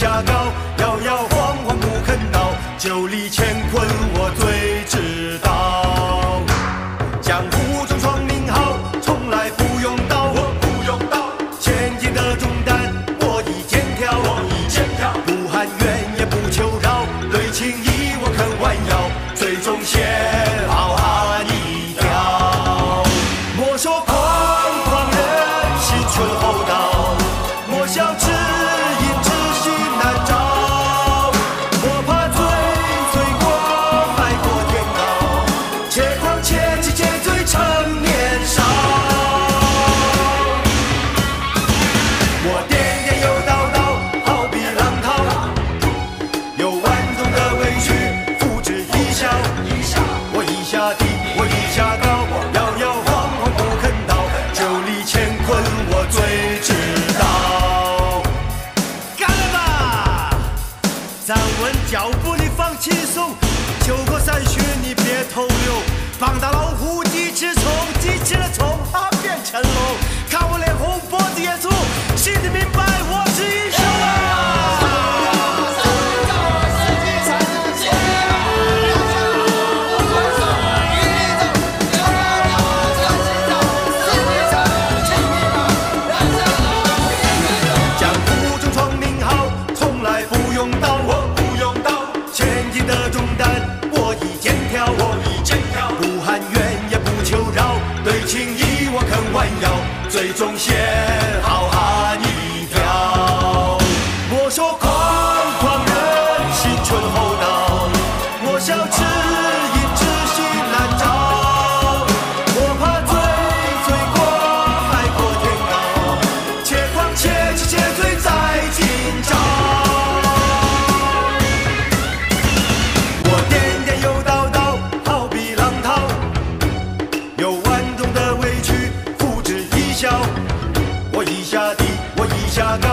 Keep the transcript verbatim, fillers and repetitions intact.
下高，摇摇晃晃不肯倒，九里乾坤我最知道。江湖中闯名号，从来不用刀，我不用刀。千斤的重担，我一肩挑，我一肩挑。不含冤也不求饶，对情义我肯弯腰，最终先好汉一条。莫说狂狂人心存厚道，莫笑知音知心难找。莫怕醉醉过迈过天高，且狂且急且醉趁年少。我颠颠又倒倒，好比浪涛，有万种的委屈，付之一笑。我一下低，我一下高，摇摇晃晃不肯倒，九里乾坤我最知道。干了吧！站稳脚步你放轻松，酒过三巡你别偷溜，膀大老虎一只虫，激起了虫它变成龙。看我脸红脖子也粗，心里明白我是英雄啊！江湖中闯名号，从来不用刀，我不用刀。千斤的重担，我一肩挑，我一肩挑。不含冤也不求饶，对情义我肯弯腰，最终先好汉一条。莫说狂狂人心存厚道，莫笑知音知心难找。莫怕醉醉过迈过天高，且狂且急且醉在今朝。我颠颠又倒倒，好比浪涛，有万种的委屈，付之一笑。我一下低，我一下高，